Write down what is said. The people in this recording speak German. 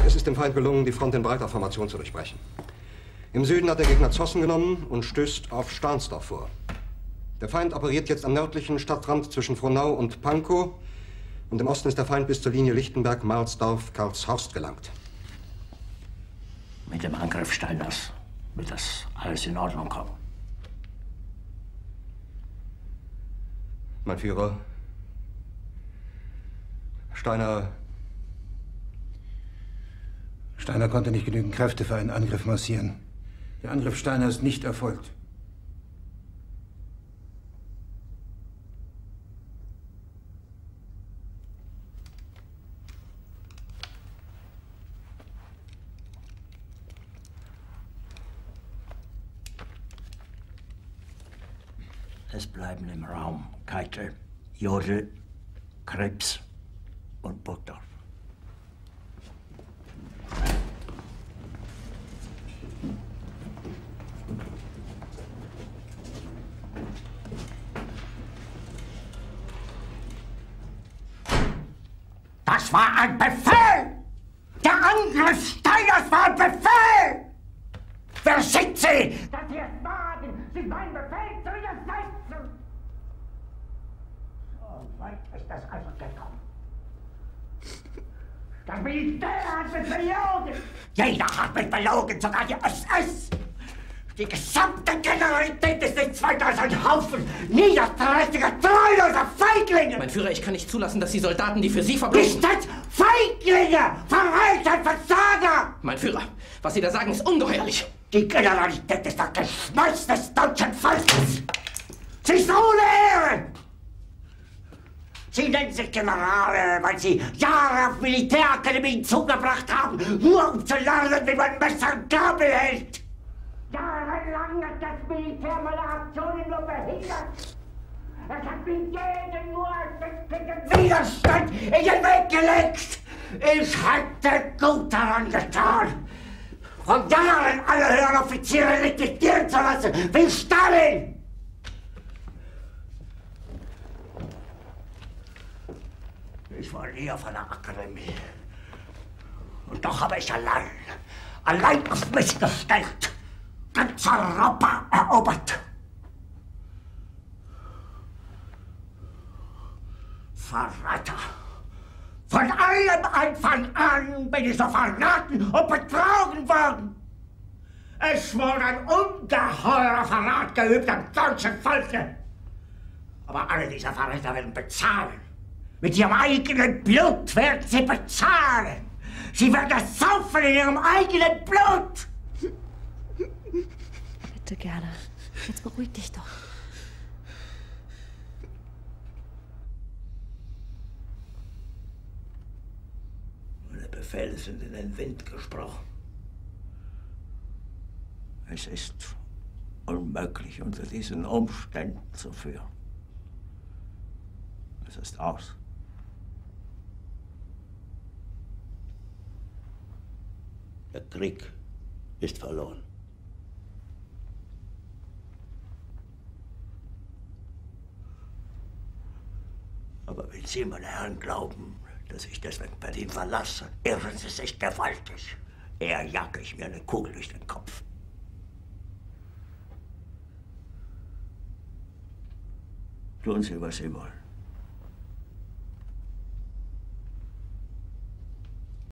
Es ist dem Feind gelungen, die Front in breiter Formation zu durchbrechen. Im Süden hat der Gegner Zossen genommen und stößt auf Stahnsdorf vor. Der Feind operiert jetzt am nördlichen Stadtrand zwischen Frohnau und Pankow. Und im Osten ist der Feind bis zur Linie Lichtenberg-Marsdorf-Karlshorst gelangt. Mit dem Angriff Steiners wird das alles in Ordnung kommen. Mein Führer, Steiner konnte nicht genügend Kräfte für einen Angriff massieren. Der Angriff Steiner ist nicht erfolgt. Es bleiben im Raum Keitel, Jodl, Krebs und Burgdorf. Das war ein Befehl! Der Angriff Steiners war ein Befehl! Wer sind Sie, dass Sie es wagen, sich meinen Befehl zu widersetzen? So weit ist das also gekommen. Das Militär hat mich belogen! Jeder hat mich belogen, sogar die SS! Die gesamte Generalität ist nichts weiter als ein Haufen niederträchtiger, treuloser Feiglinge! Mein Führer, ich kann nicht zulassen, dass die Soldaten, die für Sie verbloßen... Nicht als Feiglinge! Verreiter, Versager! Mein Führer, was Sie da sagen, ist ungeheuerlich! Die Generalität ist das Geschmeiß des deutschen Volkes! Sie ist ohne Ehre! Sie nennen sich Generale, weil Sie Jahre auf Militärakademien zugebracht haben, nur um zu lernen, wie man Messer und Gabel hält! Jahrelang hat das Militär meine Aktionen nur behindert. Es hat mir jeden nur ersichtlichen Widerstand in den Weg gelegt. Ich hätte gut daran getan, von Jahren alle höheren Offiziere liquidieren zu lassen, wie Stalin. Ich war nie auf einer Akademie. Und doch habe ich allein auf mich gestellt, ganz Europa erobert. Verräter! Von allem Anfang an bin ich so verraten und betrogen worden. Es wurde ein ungeheurer Verrat geübt am deutschen Volke. Aber alle diese Verräter werden bezahlen. Mit ihrem eigenen Blut werden sie bezahlen. Sie werden es saufen in ihrem eigenen Blut. Bitte gerne. Jetzt beruhig dich doch. Meine Befehle sind in den Wind gesprochen. Es ist unmöglich, unter diesen Umständen zu führen. Es ist aus. Der Krieg ist verloren. Aber wenn Sie, meine Herren, glauben, dass ich deswegen Berlin verlasse, irren Sie sich gewaltig. Eher jage ich mir eine Kugel durch den Kopf. Tun Sie, was Sie wollen.